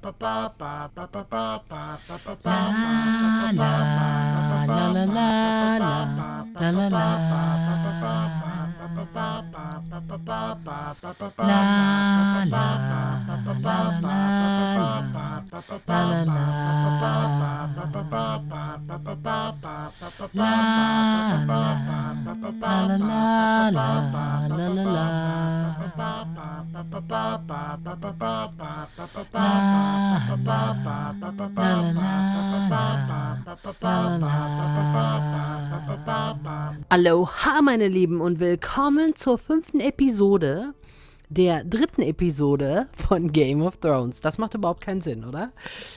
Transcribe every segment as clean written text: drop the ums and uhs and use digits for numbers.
Aloha, meine Lieben, und willkommen zur 5. Episode der 3. Episode von Game of Thrones. Das macht überhaupt keinen Sinn, oder?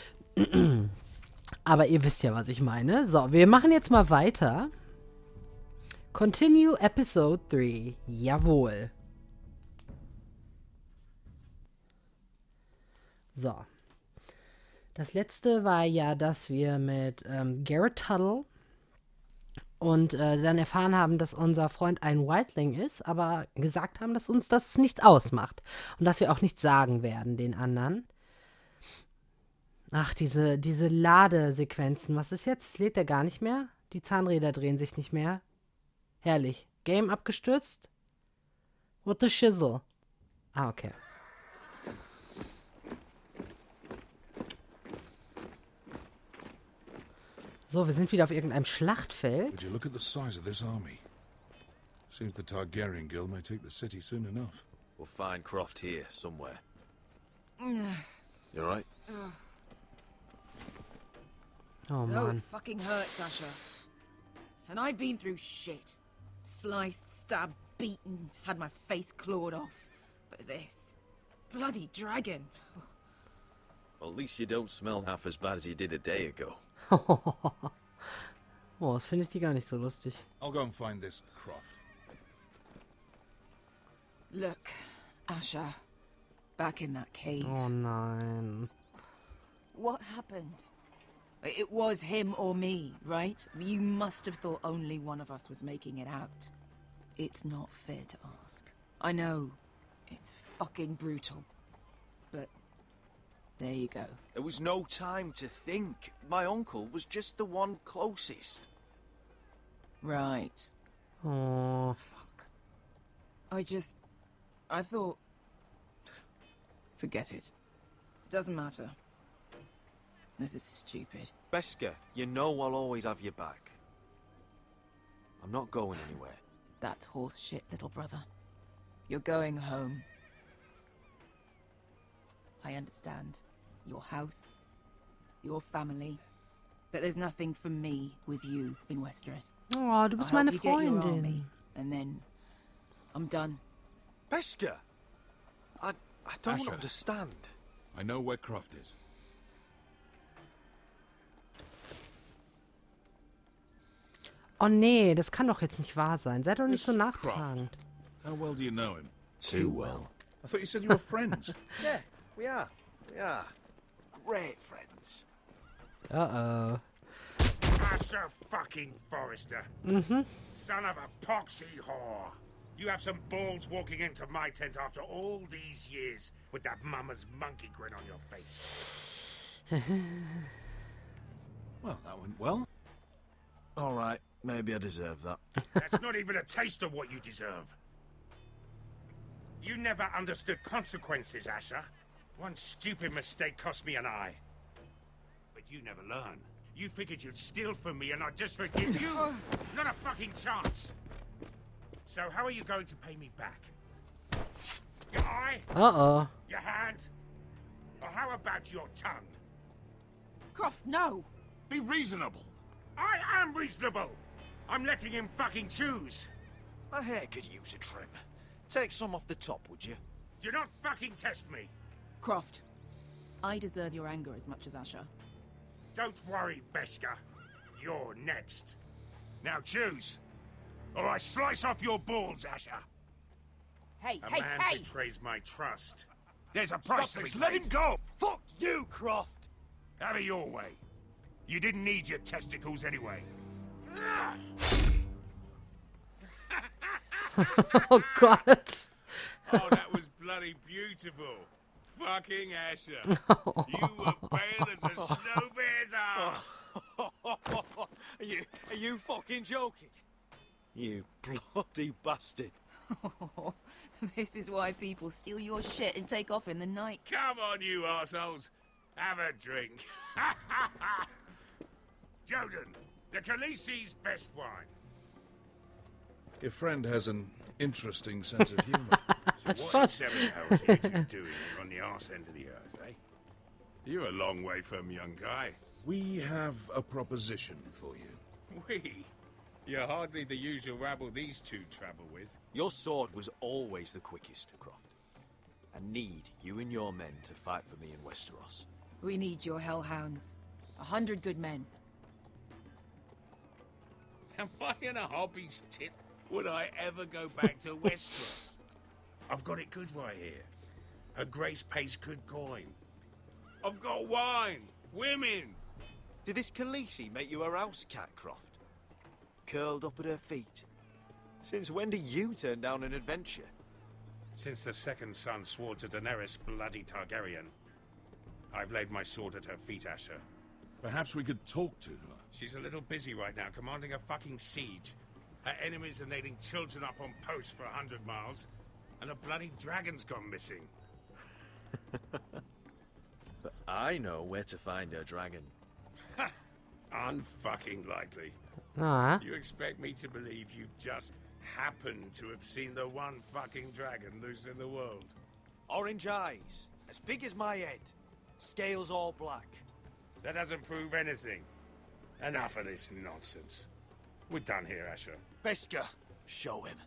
Aber ihr wisst ja, was ich meine. So, wir machen jetzt mal weiter. Continue Episode 3. Jawohl. So. Das letzte war ja, dass wir mit Garrett Tuttle und dann erfahren haben, dass unser Freund ein Wildling ist, aber gesagt haben, dass uns das nichts ausmacht. Und dass wir auch nichts sagen werden den anderen. Ach, diese Ladesequenzen. Was ist jetzt? Lädt der gar nicht mehr? Die Zahnräder drehen sich nicht mehr. Herrlich. Game abgestürzt? What the shizzle? Ah, okay. So, wir sind wieder auf irgendeinem Schlachtfeld. Would you look at the size of this army? Seems the Targaryen Guild may take the city soon enough. We'll find Croft here, somewhere. You alright? Oh, No, Mann. it fucking hurts, Asher. And I've been through shit. Sliced, stabbed, beaten, had my face clawed off. But this... bloody dragon. Well, at least you don't smell half as bad as you did a day ago. Oh, das finde ich die gar nicht so lustig. I'll go and find this Croft. Look, Asher. Back in that cave. Oh nein. What happened? It was him or me, right? You must have thought only one of us was making it out. It's not fair to ask. I know. It's fucking brutal. But there you go. There was no time to think. My uncle was just the one closest. Right. Oh. Fuck. I thought... Forget it. Doesn't matter. This is stupid. Beskha, you know I'll always have your back. I'm not going anywhere. That's horse shit, little brother. You're going home. I understand. Your house, your family. But there's nothing for me with you in Westeros. Oh, du bist meine Freundin. And then I'm done. Beskha! I don't Asher. understand. I know where Croft is. Oh nee, das kann doch jetzt nicht wahr sein. Sei doch nicht so This nachtragend. Croft. How well do you know him? Too well. I thought you said you were friends. Yeah, we are. We are. Great friends. Uh-oh. Asher fucking Forrester. Son of a poxy whore. You have some balls walking into my tent after all these years with that mama's monkey grin on your face. Well, that went well. All right, maybe I deserve that. That's not even a taste of what you deserve. You never understood consequences, Asher. One stupid mistake cost me an eye. But you never learn. You figured you'd steal from me and I'd just forgive you? Not a fucking chance. So how are you going to pay me back? Your eye? Uh-oh. Your hand? Or how about your tongue? Croft, no! Be reasonable. I am reasonable! I'm letting him fucking choose. My hair could use a trim. Take some off the top, would you? Do not fucking test me. Croft, I deserve your anger as much as Asher. Don't worry, Beskha. You're next. Now choose. Or I slice off your balls, Asher. Hey, A hey, man hey! betrays my trust. There's a price Stop to this. be Let paid. him go. Fuck you, Croft! Have it your way. You didn't need your testicles anyway. Oh Gott. Oh, that was bloody beautiful. Fucking Asher. You fucking joking? You bloody bastard. This is why people steal your shit and take off in the night. Come on, you arseholes. Have a drink. Joden, the Khaleesi's best wine. Your friend has an interesting sense of humor. So what in seven hells are you two doing on the arse end of the earth, eh? You're a long way from young guy. We have a proposition for you. We? You're hardly the usual rabble these two travel with. Your sword was always the quickest, Croft. I need you and your men to fight for me in Westeros. We need your hellhounds. 100 good men. Am I in a hobby's tit? Would I ever go back to Westeros? I've got it good right here. Her Grace pays good coin. I've got wine, women. Did this Khaleesi make you a house cat, Croft? Curled up at her feet? Since when do you turn down an adventure? Since the second son swore to Daenerys bloody Targaryen, I've laid my sword at her feet, Asher. Perhaps we could talk to her. She's a little busy right now, commanding a fucking siege. Her enemies are nailing children up on posts for 100 miles, and a bloody dragon's gone missing. But I know where to find her dragon. Ha! Unfucking likely. Ah. You expect me to believe you've just happened to have seen the one fucking dragon loose in the world? Orange eyes, as big as my head. Scales all black. That doesn't prove anything. Enough of this nonsense. We're done here, Asher. Beskar, show him.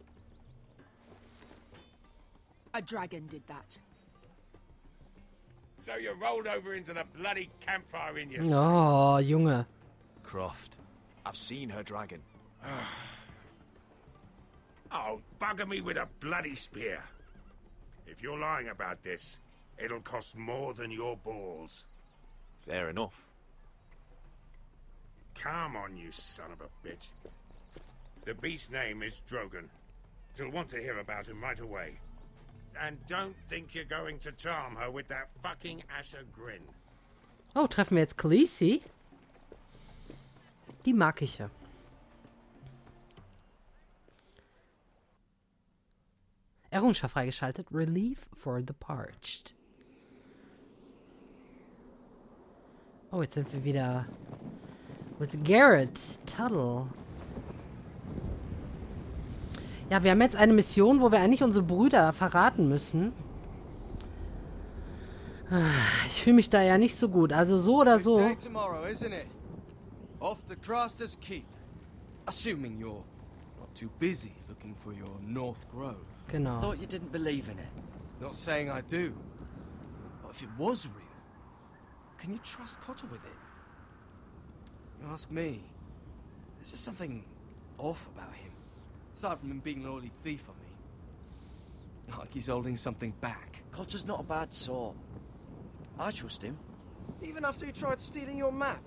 A dragon did that. So you rolled over into the bloody campfire in your sleep. Oh, Junge. Croft, I've seen her dragon. Oh, bugger me with a bloody spear. If you're lying about this, it'll cost more than your balls. Fair enough. Come on, you son of a bitch. The beast's name is Drogon. She'll want to hear about him right away. And don't think you're going to charm her with that fucking Asher grin. Oh, treffen wir jetzt Khaleesi? Die mag ich ja. Errungenschaft freigeschaltet. Relief for the Parched. Oh, jetzt sind wir wieder with Garrett Tuttle. Ja, wir haben jetzt eine Mission, wo wir eigentlich unsere Brüder verraten müssen. Ich fühle mich da ja nicht so gut. Also so oder so. Day tomorrow, isn't it? Off to Craster's Keep. Assuming you're not too busy looking for your North Grove. Genau. Thought you didn't believe in it. Not saying I do. But if it was real, can you trust Potter with it? You ask me. There's just something off about him. Aside from him being an early thief on me. Like he's holding something back. Cotter's not a bad sort. I trust him. Even after he tried stealing your map.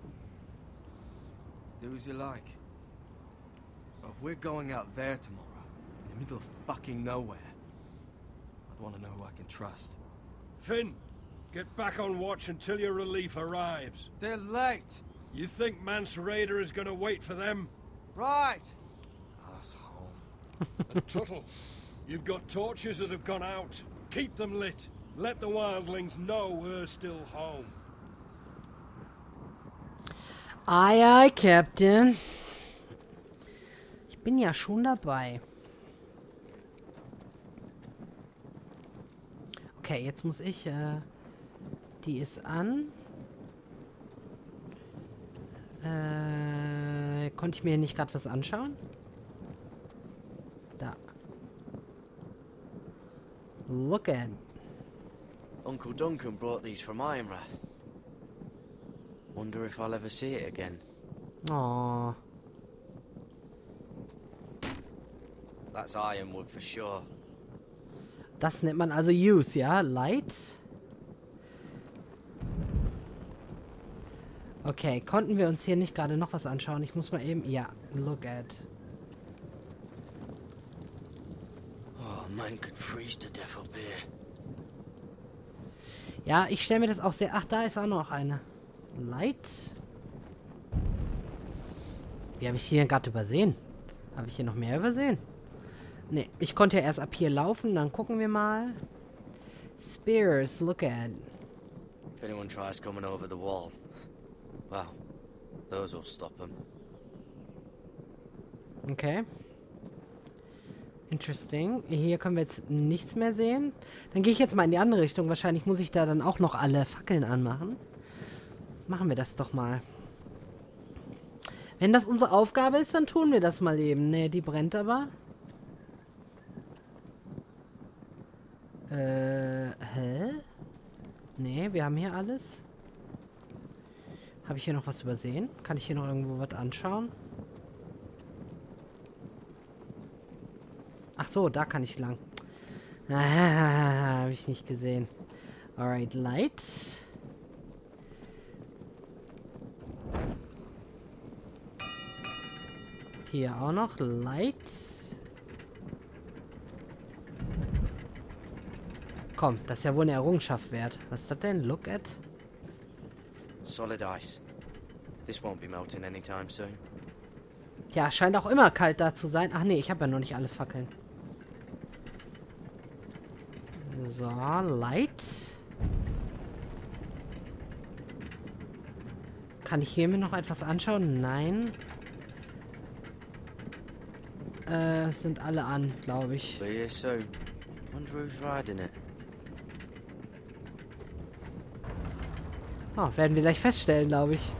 Do as you like. But if we're going out there tomorrow, in the middle of fucking nowhere, I'd want to know who I can trust. Finn, get back on watch until your relief arrives. They're late! You think Mance Rayder is going to wait for them? Right! Asshole. And Tuttle, you've got torches that have gone out. Keep them lit. Let the wildlings know we're still home. Aye, aye, Captain. Ich bin ja schon dabei. Okay, jetzt muss ich, die ist an. Konnte ich mir nicht gerade was anschauen? Da. Look at. Uncle Duncan brought these from Ironrath. Wonder if I'll ever see it again. Aww. That's ironwood for sure. Das nennt man also Use, ja? Light. Okay, konnten wir uns hier nicht gerade noch was anschauen? Ich muss mal eben... Ja, look at. Oh, man could freeze to death up here. Ja, ich stelle mir das auch sehr... Ach, da ist auch noch eine. Light. Wie habe ich die denn gerade übersehen? Habe ich hier noch mehr übersehen? Ne, ich konnte ja erst ab hier laufen. Dann gucken wir mal. Spears, look at. If anyone tries coming over the wall, well, those will stop them. Okay. Interesting. Hier können wir jetzt nichts mehr sehen. Dann gehe ich jetzt mal in die andere Richtung. Wahrscheinlich muss ich da dann auch noch alle Fackeln anmachen. Machen wir das doch mal. Wenn das unsere Aufgabe ist, dann tun wir das mal eben. Ne, die brennt aber. Hä? Ne, wir haben hier alles. Habe ich hier noch was übersehen? Kann ich hier noch irgendwo was anschauen? Ach so, da kann ich lang. Ah, habe ich nicht gesehen. Alright, Light. Hier auch noch Light. Komm, das ist ja wohl eine Errungenschaft wert. Was ist das denn? Look at. Solid ice. This won't be melting anytime soon. Ja, scheint auch immer kalt da zu sein. Ach nee, ich habe ja noch nicht alle Fackeln. So, Light. Kann ich hier mir noch etwas anschauen? Nein. Es sind alle an, glaube ich. Be here soon. Wonder who's riding it. Oh, werden wir gleich feststellen, glaube ich.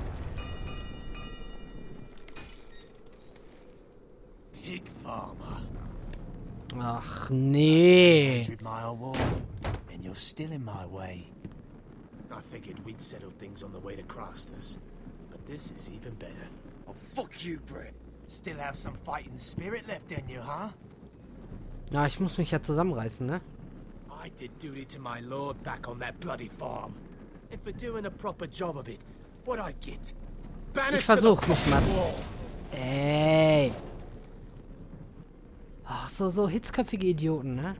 Pig farmer. Ach, nee. 100-mile wall, and you're still in my way. I figured we'd settled things on the way to Crasters, but this is even better. Oh, fuck you, Brett. Still have some fighting spirit left in you, huh? Ja, ich muss mich ja zusammenreißen, ne? I did duty to my lord back on that bloody farm. And for doing a proper job of it, what I get? Ich versuch mich mal. Ey. Ach, so hitzköpfige Idioten, ne?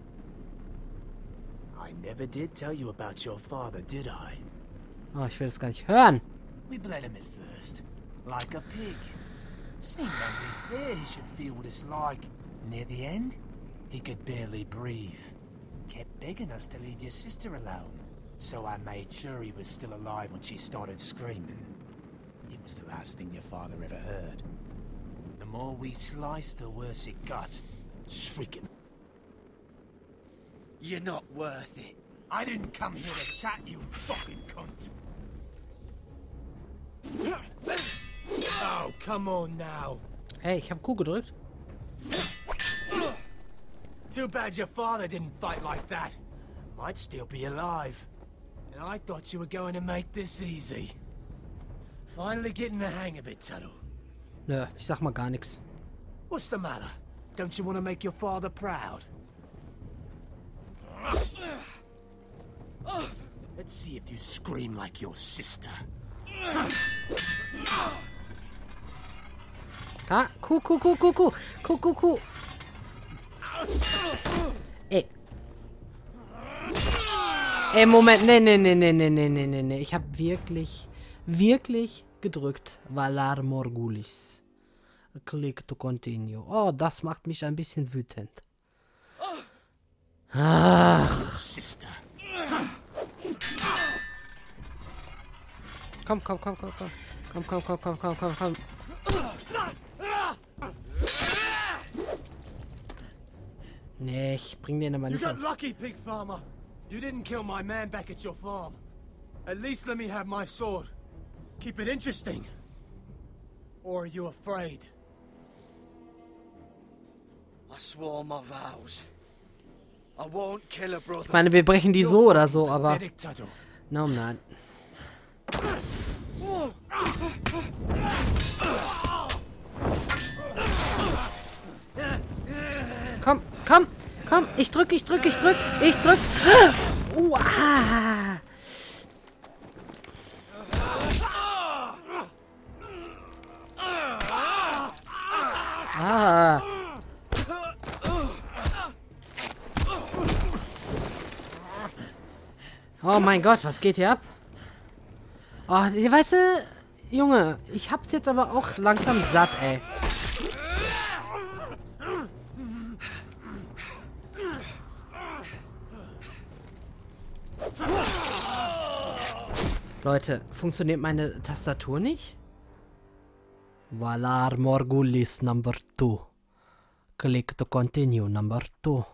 I never did tell you about your father, did I? Oh, ich will das gar nicht hören. We bled him at first, like a pig. Seemed only fair he should feel what it's like. Near the end, he could barely breathe. Kept begging us to leave your sister alone. So I made sure he was still alive when she started screaming. It was the last thing your father ever heard. The more we sliced, the worse it got. Shrieking. You're not worth it. I didn't come here to chat, you fucking cunt. Oh, come on now. Hey, ich hab Q gedrückt. Too bad your father didn't fight like that. Might still be alive. And I thought you were going to make this easy. Finally getting the hang of it, Tuttle. Nö, ich sag mal gar nichts. What's the matter? Don't you want to make your father proud? Let's see if you scream like your sister. Ah, Q. Ey. Ey, Moment. Nee. Ich hab wirklich gedrückt. Valar Morghulis. Click to continue. Oh, das macht mich ein bisschen wütend. Ach. Sister. Komm. Nee, ich bring den aber You nicht got um. lucky, pig farmer. You didn't kill my man back at your farm. At least let me have my sword. Keep it interesting. Or are you afraid? I swore my vows. I won't kill a brother. Ich meine, wir brechen die so oder so, aber... Pathetic, Tuttle. Nein. Komm. Ich drück. Uah. Ah. Oh mein Gott, was geht hier ab? Oh, weißt du, Junge, ich hab's jetzt aber auch langsam satt, ey. Leute, funktioniert meine Tastatur nicht? Valar Morghulis number 2. Click to continue number 2.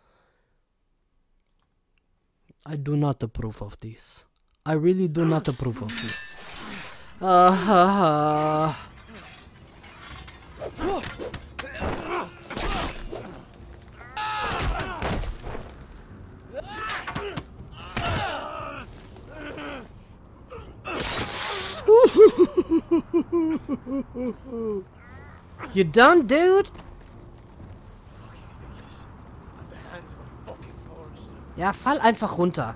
I do not approve of this. I really do not approve of this. You done, dude? Ja, fall einfach runter.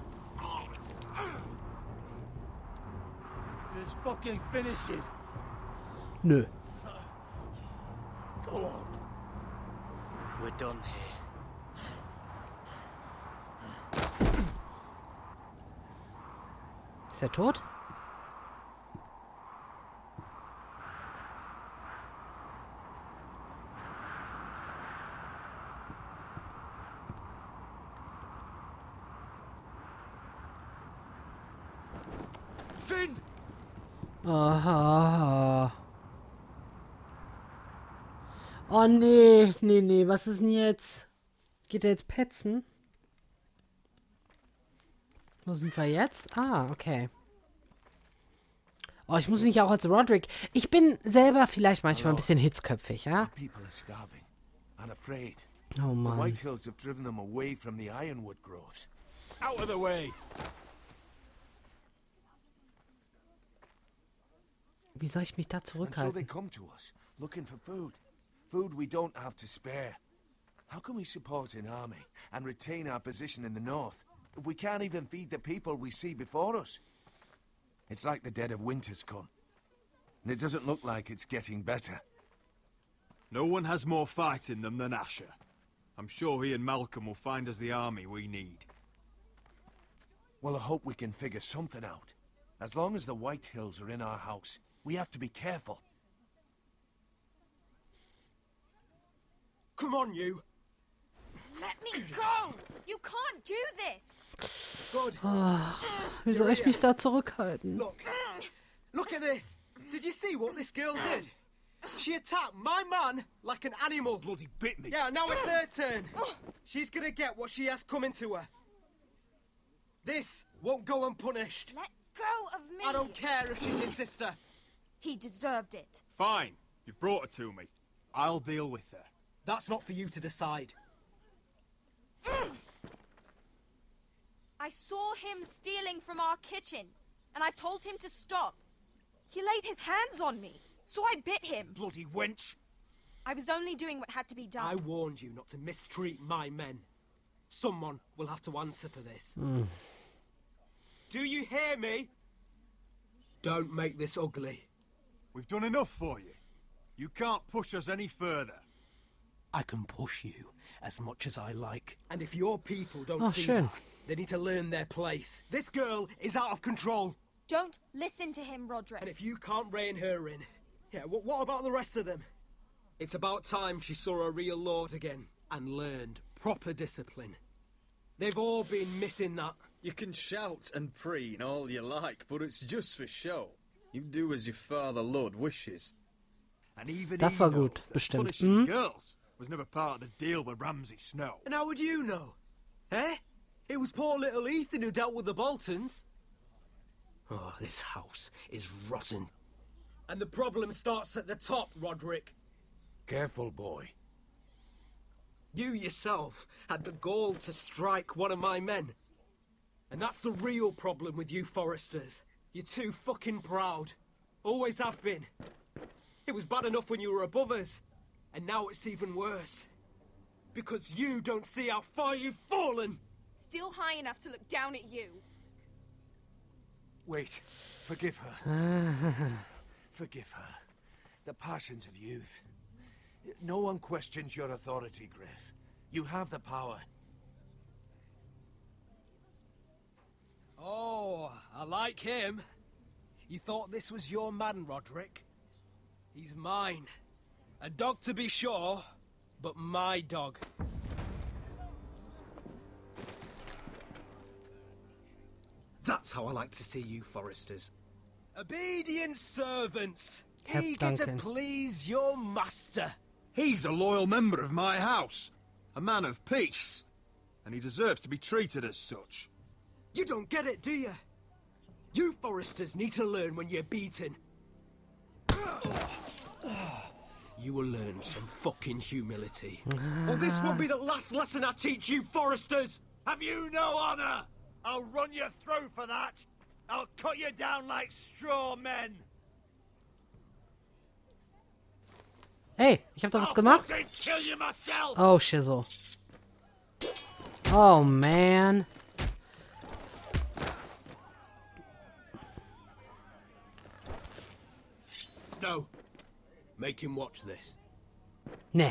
Just fucking finish it. Nö. Go on. We're done here. Ist er tot? Finn! Aha. Oh nee, nee, was ist denn jetzt? Geht er jetzt petzen? Wo sind wir jetzt? Ah, okay. Oh, ich muss mich auch als Roderick... Ich bin selber vielleicht manchmal ein bisschen hitzköpfig, ja? People are starving and afraid. Oh The Mann. Whitehills have driven them away from the ironwood groves. Out of the way! Wie soll ich mich da And so they zurückhalten? come to us, looking for food. Food we don't have to spare. How can we support an army and retain our position in the north if we can't even feed the people we see before us? It's like the dead of winter's come. And it doesn't look like it's getting better. No one has more fight in them than Asher. I'm sure he and Malcolm will find us the army we need. Well, I hope we can figure something out. As long as the Whitehills are in our house, we have to be careful. Come on, you. Let me go! You can't do this! Good. Wie soll ich mich da zurückhalten? Look at this. Did you see what this girl did? She attacked my man like an animal. Bloody bit me. Yeah, now it's her turn. She's gonna get what she has coming to her. This won't go unpunished. Let go of me! I don't care if she's your sister. He deserved it. Fine. You've brought her to me. I'll deal with her. That's not for you to decide. I saw him stealing from our kitchen, and I told him to stop. He laid his hands on me, so I bit him. Bloody wench. I was only doing what had to be done. I warned you not to mistreat my men. Someone will have to answer for this. Do you hear me? Don't make this ugly. We've done enough for you. You can't push us any further. I can push you as much as I like. And if your people don't Oh, see schön. that, they need to learn their place. This girl is out of control. Don't listen to him, Roderick. And if you can't rein her in, yeah, what about the rest of them? It's about time she saw a real lord again and learned proper discipline. They've all been missing that. You can shout and preen all you like, but it's just for show. You do as your father Lord wishes. And even Das he war knows gut, that bestimmt. punishing girls was never part of the deal with Ramsay Snow. And how would you know? Eh? It was poor little Ethan who dealt with the Boltons. Oh, this house is rotten. And the problem starts at the top, Roderick. Careful, boy. You yourself had the gall to strike one of my men. And that's the real problem with you Foresters. You're too fucking proud. Always have been. It was bad enough when you were above us. And now it's even worse. Because you don't see how far you've fallen. Still high enough to look down at you. Wait. Forgive her. Forgive her. The passions of youth. No one questions your authority, Griff. You have the power. Oh, I like him. You thought this was your man, Roderick? He's mine. A dog to be sure, but my dog. That's how I like to see you, Foresters. Obedient servants, Herr eager to Duncan. please your master. He's a loyal member of my house. A man of peace. And he deserves to be treated as such. You don't get it, do you? You Foresters need to learn when you're beaten. You will learn some fucking humility. Or this will be the last lesson I teach you, Foresters! Have you no honor? I'll run your throat for that. I'll cut you down like straw men. Hey, ich hab doch was gemacht. Fucking kill you myself. Oh, Shizzle. Oh, man. No. Make him watch this. Ne.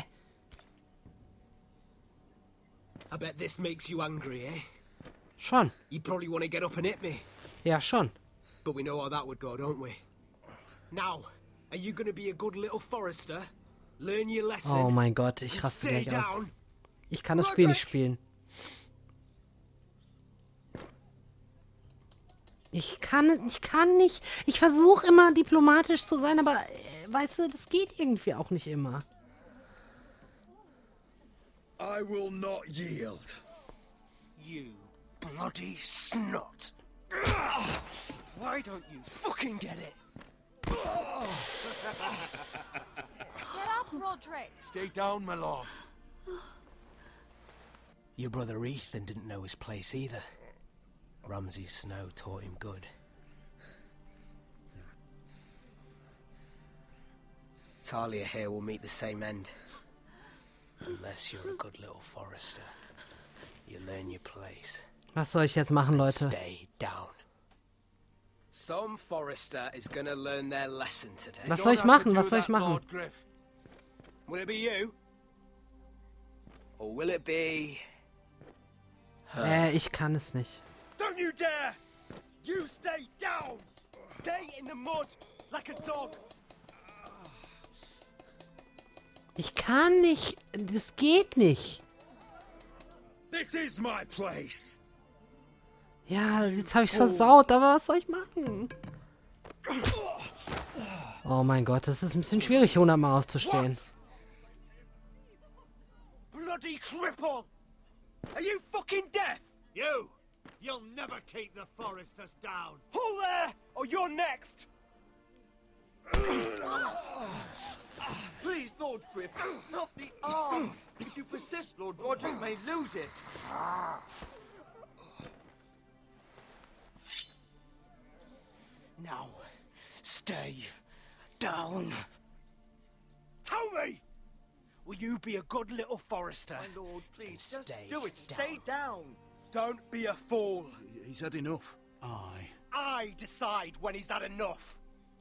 I bet this makes you angry, eh? Schon. You probably want to get up and hit me. Ja, schon. But we know how that would go, don't we? Now, are you gonna be a good little Forester? Learn your lesson. Oh mein Gott, ich and raste stay gleich aus. down. Ich kann das Spiel nicht spielen. Ich kann nicht. Ich versuche immer diplomatisch zu sein, aber weißt du, das geht irgendwie auch nicht immer. I will not yield. You bloody snot. Why don't you fucking get it? Get up, Roderick. Stay down, my lord. Your brother Ethan didn't know his place either. Ramsay Snow taught him good. Talia here will meet the same end. Unless you're a good little Forester. You learn your place. Was soll ich jetzt machen, Leute? Stay down. Some Forester is gonna learn their lesson today. Was soll ich machen? Was soll ich machen? Will it be you? Or will it be her? Ich kann es nicht. Don't you dare! You stay down! Stay in the mud like a dog! Ich kann nicht. Das geht nicht. This is my place. Ja, jetzt habe ich es versaut, aber was soll ich machen? Oh mein Gott, das ist ein bisschen schwierig, 100 Mal aufzustehen. Bloody cripple! Are you fucking deaf? You'll never keep the Foresters down. Hold there, or you're next! Please, Lord Griff, not the arm. If you persist, Lord Roderick may lose it. Now, stay down. Tell me! Will you be a good little Forester? My lord, please, just Stay do it. down. Stay down. Don't be a fool. He's had enough. I decide when he's had enough.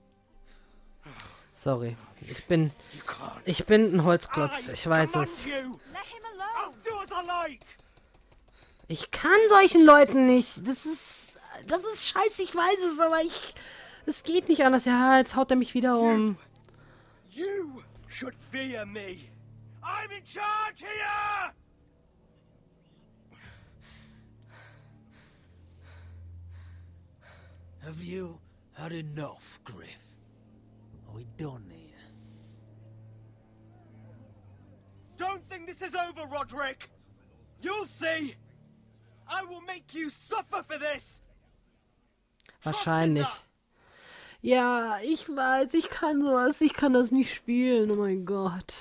Sorry. Ich bin ein Holzklotz. Ich weiß es. Let him alone. I'll do as I like. Ich kann solchen Leuten nicht. Das ist scheiße, ich weiß es, aber es geht nicht anders. Ja, jetzt haut er mich wieder um. You should fear me. I'm in charge here! Have you had enough, Griff? Are we done here? Don't think this is over, Roderick! You'll see! I will make you suffer for this! Wahrscheinlich. Ja, ich weiß, ich kann sowas. Ich kann das nicht spielen. Oh mein Gott.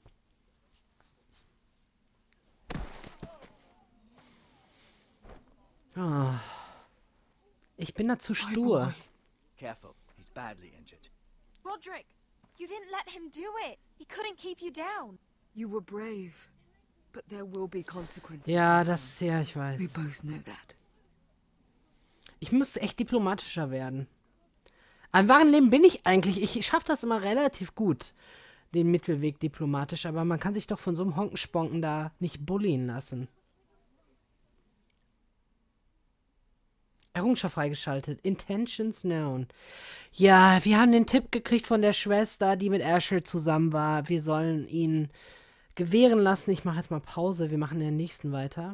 Oh. Ich bin da zu stur. Careful, he's badly injured. Roderick, you didn't let him do it. He couldn't keep you down. You were brave, but there will be consequences. Ja, Elsa. ich weiß. We both know that. Ich muss echt diplomatischer werden. Im wahren Leben bin ich eigentlich, ich schaffe das immer relativ gut, den Mittelweg diplomatisch, aber man kann sich doch von so einem Honkensponken da nicht bullien lassen. Errungenschaft freigeschaltet. Intentions known. Ja, wir haben den Tipp gekriegt von der Schwester, die mit Asher zusammen war. Wir sollen ihn gewähren lassen. Ich mache jetzt mal Pause. Wir machen den nächsten weiter.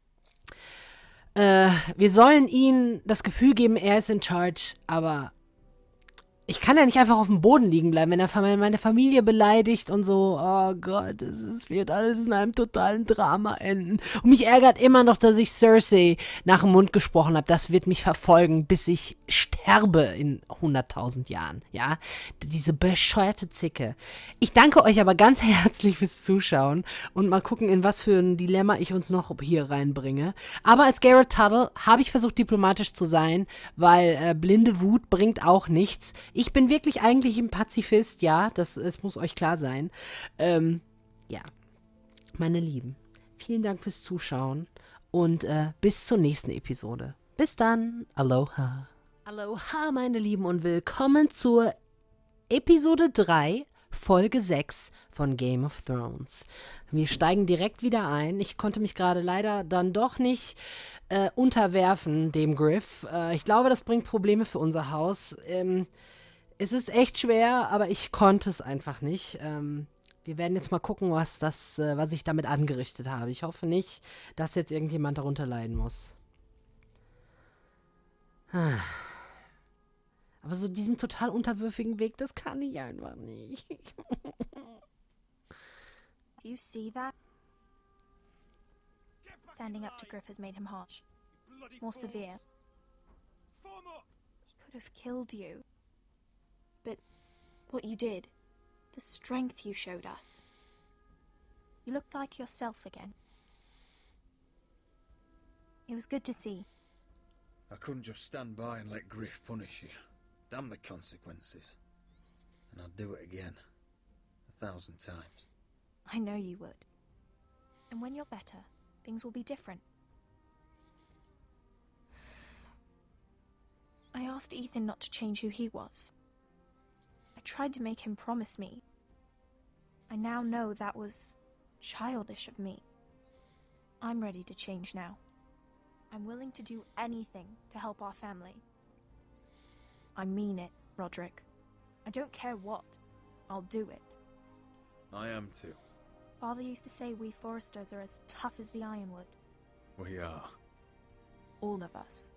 Wir sollen ihm das Gefühl geben, er ist in charge, aber ich kann ja nicht einfach auf dem Boden liegen bleiben, wenn er meine Familie beleidigt und so. Oh Gott, es wird alles in einem totalen Drama enden. Und mich ärgert immer noch, dass ich Cersei nach dem Mund gesprochen habe. Das wird mich verfolgen, bis ich sterbe in 100.000 Jahren. Ja, diese bescheuerte Zicke. Ich danke euch aber ganz herzlich fürs Zuschauen und mal gucken, in was für ein Dilemma ich uns noch hier reinbringe. Aber als Garrett Tuttle habe ich versucht, diplomatisch zu sein, weil blinde Wut bringt auch nichts. Ich bin wirklich eigentlich ein Pazifist, ja, das muss euch klar sein. Ja, meine Lieben, vielen Dank fürs Zuschauen und bis zur nächsten Episode. Bis dann, Aloha. Aloha, meine Lieben, und willkommen zur Episode 3, Folge 6 von Game of Thrones. Wir steigen direkt wieder ein. Ich konnte mich gerade leider dann doch nicht unterwerfen, dem Griff. Ich glaube, das bringt Probleme für unser Haus. Es ist echt schwer, aber ich konnte es einfach nicht. Wir werden jetzt mal gucken, was ich damit angerichtet habe. Ich hoffe nicht, dass jetzt irgendjemand darunter leiden muss. Aber so diesen total unterwürfigen Weg, das kann ich einfach nicht. Do you see that? Standing up to Griff has made him harsh. More severe. He could have killed you. But what you did, the strength you showed us. You looked like yourself again. It was good to see. I couldn't just stand by and let Griff punish you. Damn the consequences. And I'd do it again. 1,000 times. I know you would. And when you're better, things will be different. I asked Ethan not to change who he was. I tried to make him promise me. I now know that was childish of me. I'm ready to change now. I'm willing to do anything to help our family. I mean it, Roderick. I don't care what. I'll do it. I am too. Father used to say we Foresters are as tough as the ironwood. We are. All of us.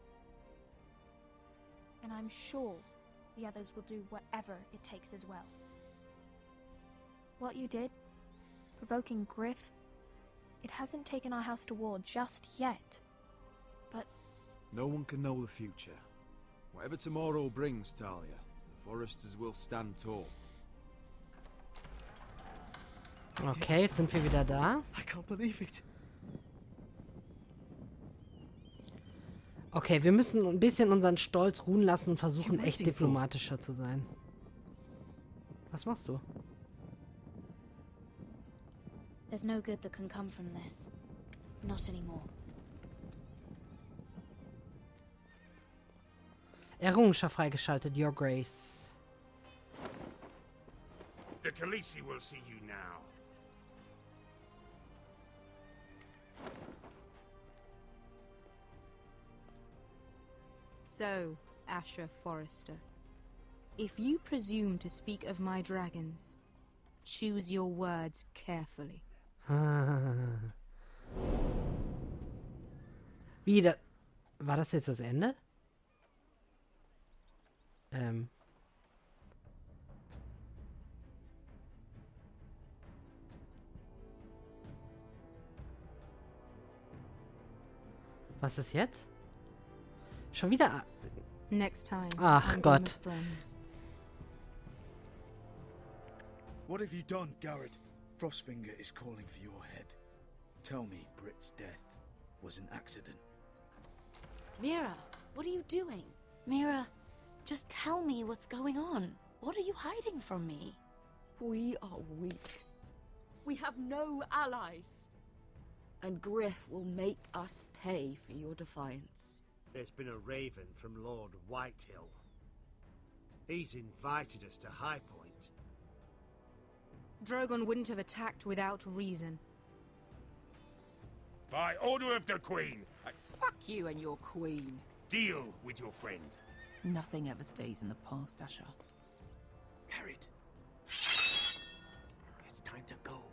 And I'm sure the others will do whatever it takes as well. What you did, provoking Griff, it hasn't taken our house to war just yet. But no one can know the future. Whatever tomorrow brings, Talia, the Foresters will stand tall. Okay, jetzt sind wir wieder da. I can't believe it. Okay, wir müssen ein bisschen unseren Stolz ruhen lassen und versuchen, echt diplomatischer zu sein. Was machst du? There's no good that can come from this. Not anymore. Errungenschaft freigeschaltet, Your Grace. The Khaleesi will see you now. So, Asher Forrester, if you presume to speak of my dragons, choose your words carefully. Wieder. War das jetzt das Ende? Was ist jetzt? Schon wieder. Next time. Ach Gott. What have you done, Garrett? Frostfinger is calling for your head. Tell me Britt's death was an accident. Mira, what are you doing? Mira, just tell me what's going on. What are you hiding from me? We are weak. We have no allies. And Griff will make us pay for your defiance. There's been a raven from Lord Whitehill. He's invited us to High Point. Drogon wouldn't have attacked without reason. By order of the Queen. Fuck you and your queen. deal with your friend. Nothing ever stays in the past, Asher. Garrett. It's time to go.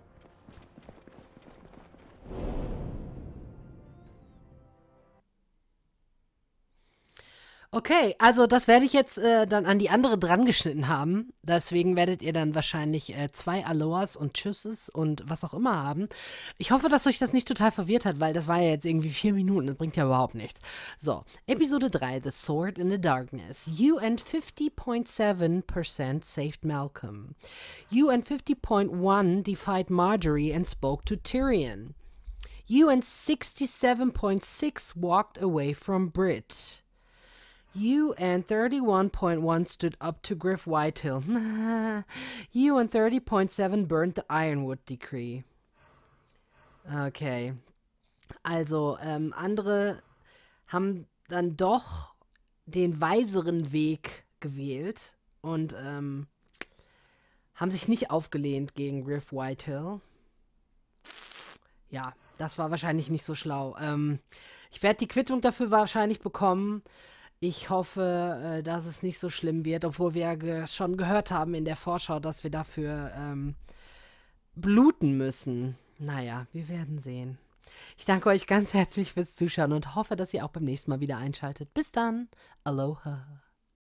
Okay, also das werde ich jetzt dann an die andere dran geschnitten haben. Deswegen werdet ihr dann wahrscheinlich 2 Alohas und Tschüsses und was auch immer haben. Ich hoffe, dass euch das nicht total verwirrt hat, weil das war ja jetzt irgendwie 4 Minuten. Das bringt ja überhaupt nichts. So, Episode 3, The Sword in the Darkness. You and 50.7% saved Malcolm. You and 50.1% defied Marjorie and spoke to Tyrion. You and 67.6% walked away from Brit. You and 31.1 stood up to Griff Whitehill. You and 30.7 burned the Ironwood Decree. Okay. Also, andere haben dann doch den weiseren Weg gewählt und haben sich nicht aufgelehnt gegen Griff Whitehill. Ja, das war wahrscheinlich nicht so schlau. Ich werde die Quittung dafür wahrscheinlich bekommen. Ich hoffe, dass es nicht so schlimm wird, obwohl wir ja schon gehört haben in der Vorschau, dass wir dafür bluten müssen. Naja, wir werden sehen. Ich danke euch ganz herzlich fürs Zuschauen und hoffe, dass ihr auch beim nächsten Mal wieder einschaltet. Bis dann. Aloha.